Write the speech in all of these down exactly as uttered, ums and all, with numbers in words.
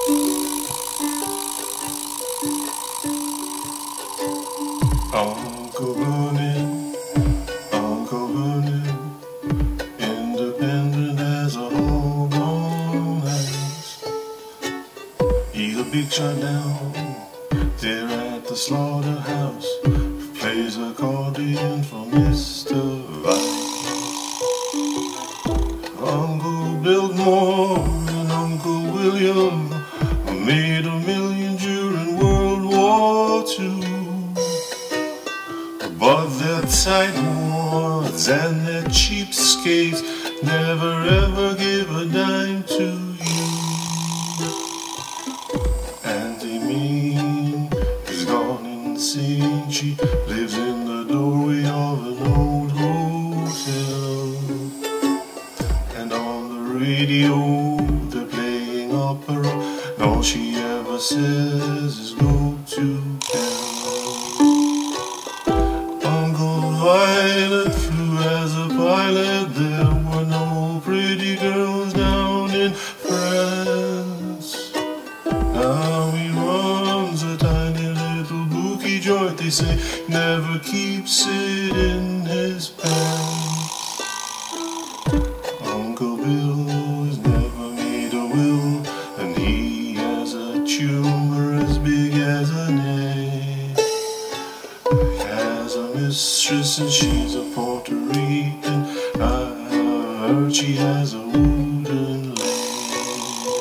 Uncle Vernon, Uncle Vernon, independent as a hog on ice. He's a big shot down there at the slaughterhouse, plays accordion for Mister Weiss. Uncle Biltmore and Uncle William made a million during World War Two. But their tightwads and their cheapskates never ever give a dime to you. Auntie Mame is gone insane. She lives in the doorway of an old hotel. And on the radio they're playing opera, and all she ever says is go to hell. Violet flew as a pilot, there were no pretty girls down in France. Now he runs a tiny little bookie joint, they say never keeps it in his pants. Uncle Bill has never made a will, and he has a tumor as big as an egg. Has a mistress and she's a Puerto Rican. I heard she has a wooden leg.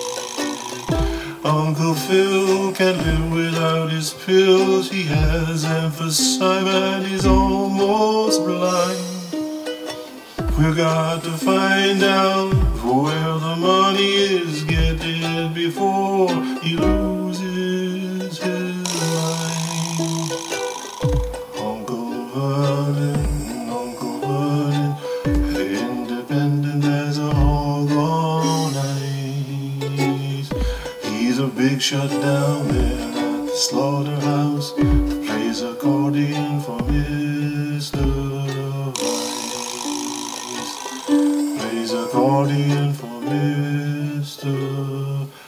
Uncle Phil can't live without his pills. He has emphysema and he's almost blind. We've got to find out where the money is, get it before he loses his mind. Uncle Vernon, Uncle Vernon, independent as a hog on ice. He's a big shot down there at the slaughterhouse, plays accordion for Mister Weiss. Plays accordion for Mister